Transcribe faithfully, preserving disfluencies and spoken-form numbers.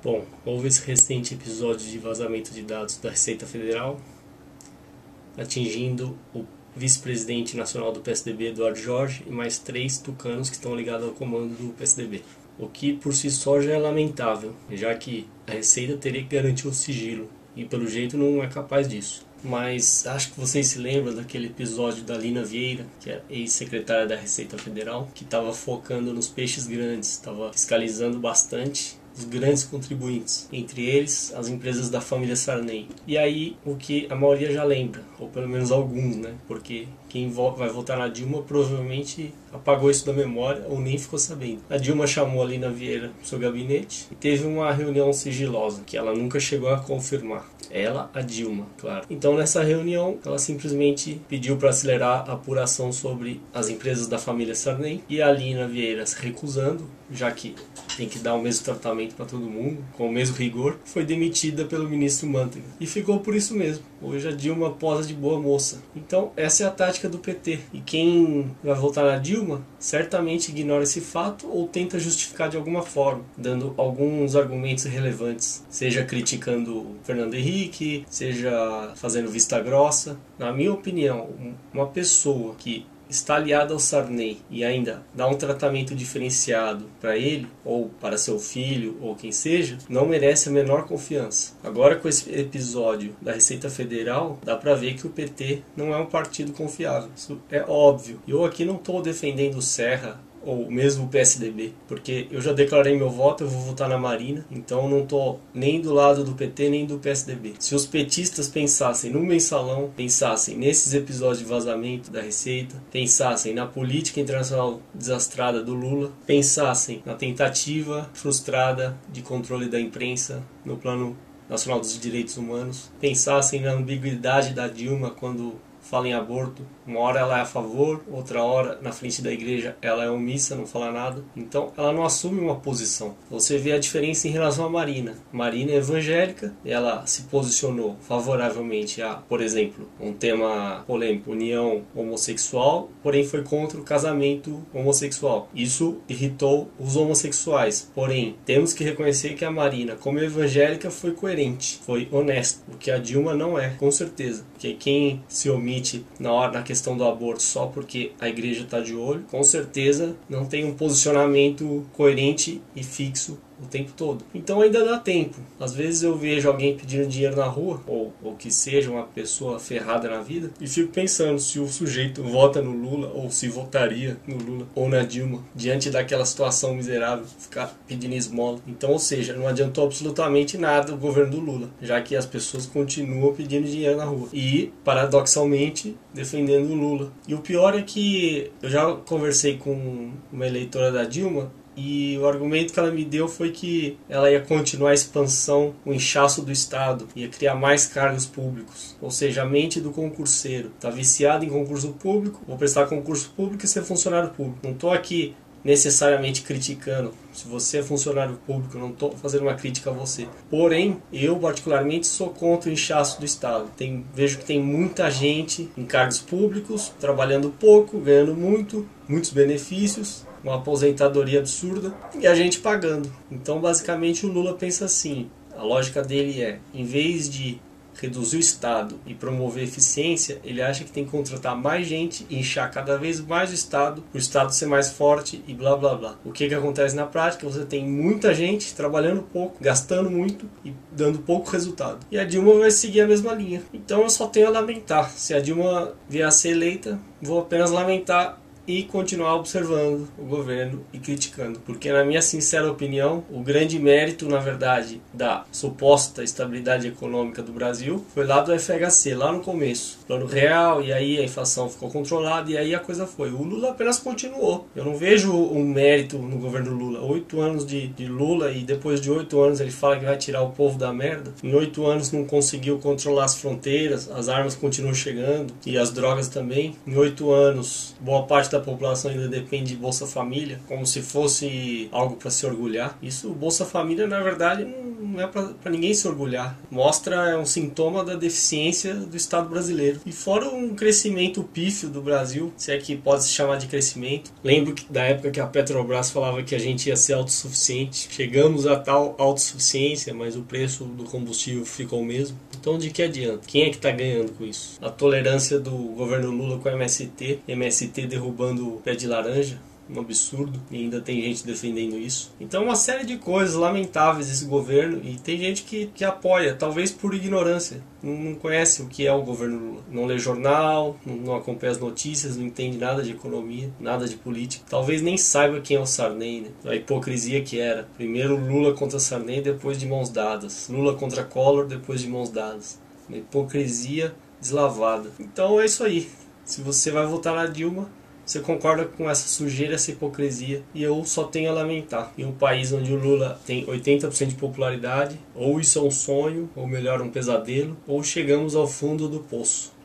Bom, houve esse recente episódio de vazamento de dados da Receita Federal, atingindo o vice-presidente nacional do P S D B, Eduardo Jorge, e mais três tucanos que estão ligados ao comando do P S D B. O que por si só já é lamentável, já que a Receita teria que garantir o sigilo, e pelo jeito não é capaz disso. Mas acho que vocês se lembram daquele episódio da Lina Vieira, que é ex-secretária da Receita Federal, que estava focando nos peixes grandes, estava fiscalizando bastante os grandes contribuintes, entre eles as empresas da família Sarney. E aí o que a maioria já lembra, ou pelo menos alguns, né? Porque quem vai votar na Dilma provavelmente apagou isso da memória ou nem ficou sabendo. A Dilma chamou a Lina Vieira para o seu gabinete e teve uma reunião sigilosa, que ela nunca chegou a confirmar. Ela, a Dilma, claro. Então nessa reunião ela simplesmente pediu para acelerar a apuração sobre as empresas da família Sarney, e a Lina Vieira, se recusando, já que tem que dar o mesmo tratamento para todo mundo, com o mesmo rigor, foi demitida pelo ministro Manteiga. E ficou por isso mesmo. Hoje a Dilma posa de boa moça. Então essa é a tática do P T. E quem vai votar na Dilma certamente ignora esse fato ou tenta justificar de alguma forma, dando alguns argumentos relevantes, seja criticando Fernando Henrique, seja fazendo vista grossa. Na minha opinião, uma pessoa que está aliada ao Sarney e ainda dá um tratamento diferenciado para ele, ou para seu filho, ou quem seja, não merece a menor confiança. Agora, com esse episódio da Receita Federal, dá para ver que o P T não é um partido confiável. Isso é óbvio. Eu aqui não estou defendendo o Serra, ou mesmo o P S D B, porque eu já declarei meu voto, eu vou votar na Marina, então não estou nem do lado do P T nem do P S D B. Se os petistas pensassem no mensalão, pensassem nesses episódios de vazamento da Receita, pensassem na política internacional desastrada do Lula, pensassem na tentativa frustrada de controle da imprensa no plano nacional dos direitos humanos, pensassem na ambiguidade da Dilma quando fala em aborto, uma hora ela é a favor, outra hora na frente da igreja ela é omissa, não fala nada. Então ela não assume uma posição. Você vê a diferença em relação à Marina. Marina é evangélica, ela se posicionou favoravelmente a, por exemplo, um tema polêmico, união homossexual, porém foi contra o casamento homossexual. Isso irritou os homossexuais, porém temos que reconhecer que a Marina, como evangélica, foi coerente, foi honesta, o que a Dilma não é, com certeza. Porque quem se omite na hora na questão do aborto só porque a igreja está de olho, com certeza não tem um posicionamento coerente e fixo o tempo todo. Então ainda dá tempo. Às vezes eu vejo alguém pedindo dinheiro na rua, ou, ou que seja uma pessoa ferrada na vida, e fico pensando se o sujeito vota no Lula, ou se votaria no Lula, ou na Dilma, diante daquela situação miserável, ficar pedindo esmola. Então, ou seja, não adiantou absolutamente nada o governo do Lula, já que as pessoas continuam pedindo dinheiro na rua. E, paradoxalmente, defendendo o Lula. E o pior é que eu já conversei com uma eleitora da Dilma, e o argumento que ela me deu foi que ela ia continuar a expansão, o inchaço do Estado, ia criar mais cargos públicos. Ou seja, a mente do concurseiro. Está viciado em concurso público, vou prestar concurso público e ser funcionário público. Não estou aqui necessariamente criticando. Se você é funcionário público, não estou fazendo uma crítica a você. Porém, eu particularmente sou contra o inchaço do Estado. Tem, vejo que tem muita gente em cargos públicos, trabalhando pouco, ganhando muito, muitos benefícios, uma aposentadoria absurda e a gente pagando. Então, basicamente, o Lula pensa assim. A lógica dele é, em vez de reduzir o Estado e promover eficiência, ele acha que tem que contratar mais gente e inchar cada vez mais o Estado, o Estado ser mais forte e blá blá blá. O que que acontece na prática? Você tem muita gente trabalhando pouco, gastando muito e dando pouco resultado. E a Dilma vai seguir a mesma linha. Então eu só tenho a lamentar. Se a Dilma vier a ser eleita, vou apenas lamentar e continuar observando o governo e criticando. Porque, na minha sincera opinião, o grande mérito, na verdade, da suposta estabilidade econômica do Brasil foi lá do F H C, lá no começo. Plano real, e aí a inflação ficou controlada, e aí a coisa foi. O Lula apenas continuou. Eu não vejo um mérito no governo Lula. Oito anos de, de Lula, e depois de oito anos ele fala que vai tirar o povo da merda. Em oito anos não conseguiu controlar as fronteiras, as armas continuam chegando, e as drogas também. Em oito anos, boa parte parte da população ainda depende de Bolsa Família, como se fosse algo para se orgulhar. Isso, Bolsa Família, na verdade, não é para ninguém se orgulhar. Mostra é um sintoma da deficiência do Estado brasileiro. E fora um crescimento pífio do Brasil, se é que pode se chamar de crescimento. Lembro que, da época que a Petrobras falava que a gente ia ser autossuficiente. Chegamos a tal autossuficiência, mas o preço do combustível ficou o mesmo. Então de que adianta? Quem é que está ganhando com isso? A tolerância do governo Lula com a M S T, M S T derrubando o pé de laranja, um absurdo, e ainda tem gente defendendo isso. Então uma série de coisas lamentáveis esse governo, e tem gente que, que apoia, talvez por ignorância, não, não conhece o que é o governo Lula, não lê jornal, não, não acompanha as notícias, não entende nada de economia, nada de política, talvez nem saiba quem é o Sarney, né? A hipocrisia que era, primeiro Lula contra Sarney, depois de mãos dadas, Lula contra Collor, depois de mãos dadas, uma hipocrisia deslavada. Então é isso aí, se você vai votar na Dilma, você concorda com essa sujeira, essa hipocrisia, e eu só tenho a lamentar. Em um país onde o Lula tem oitenta por cento de popularidade, ou isso é um sonho, ou melhor, um pesadelo, ou chegamos ao fundo do poço.